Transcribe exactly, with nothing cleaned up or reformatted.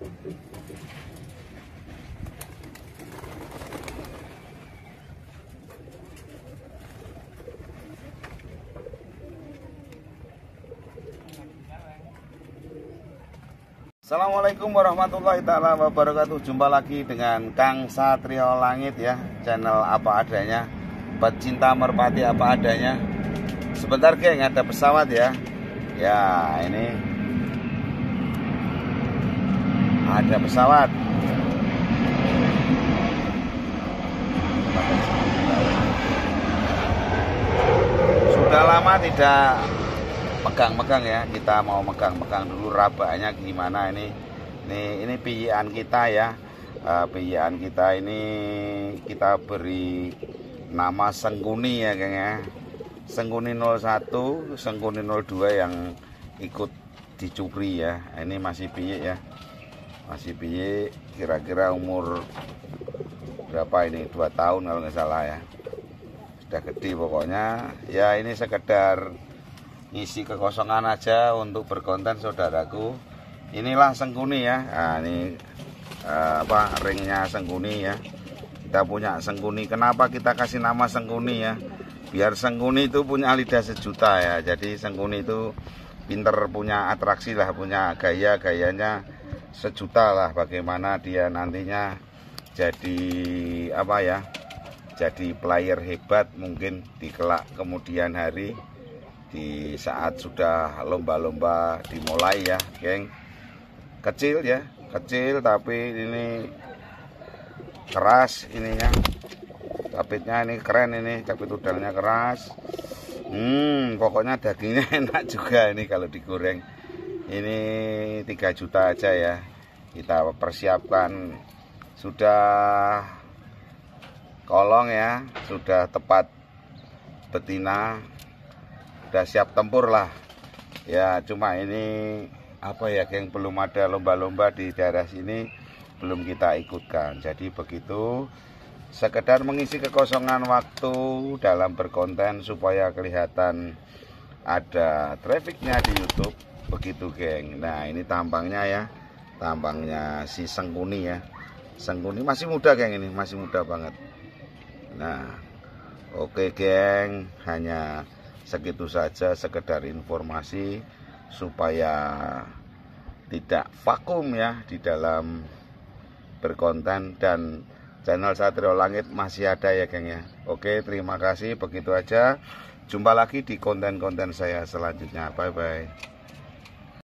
Assalamualaikum warahmatullahi taala wabarakatuh. Jumpa lagi dengan Kang Satrio Langit ya, channel apa adanya, pecinta merpati apa adanya. Sebentar geng, ada pesawat ya. Ya ini ada pesawat. Sudah lama tidak megang-megang ya, kita mau megang-megang dulu rabanya gimana ini. Ini ini pijian kita ya, uh, pijian kita ini kita beri nama Sengkuni ya geng ya. Sengkuni nol satu, Sengkuni nol dua yang ikut dicuri ya. Ini masih piye ya, masih piye, kira-kira umur berapa ini, dua tahun kalau nggak salah ya. Sudah gede pokoknya ya. Ini sekedar isi kekosongan aja untuk berkonten saudaraku. Inilah Sengkuni ya. Nah, ini uh, apa ringnya Sengkuni ya. Kita punya Sengkuni. Kenapa kita kasih nama Sengkuni ya? Biar Sengkuni itu punya lidah sejuta ya. Jadi Sengkuni itu pinter, punya atraksi lah, punya gaya, gayanya sejuta lah. Bagaimana dia nantinya jadi apa ya? Jadi player hebat mungkin di kelak kemudian hari. Di saat sudah lomba-lomba dimulai ya geng. Kecil ya, kecil tapi ini keras ininya. Capitnya ini keren, ini capit udangnya keras. Hmm, pokoknya dagingnya enak juga ini kalau digoreng. Ini tiga juta aja ya. Kita persiapkan, sudah kolong ya, sudah tepat betina, udah siap tempur lah ya. Cuma ini apa ya geng, belum ada lomba-lomba di daerah sini, belum kita ikutkan. Jadi begitu, sekedar mengisi kekosongan waktu dalam berkonten supaya kelihatan ada trafficnya di YouTube, begitu geng. Nah ini tampangnya ya, tampangnya si Sengkuni ya. Sengkuni masih muda geng, ini masih muda banget. Nah oke geng, hanya segitu saja, sekedar informasi supaya tidak vakum ya di dalam berkonten. Dan channel Satrio Langit masih ada ya geng ya. Oke, terima kasih, begitu aja. Jumpa lagi di konten-konten saya selanjutnya. Bye bye.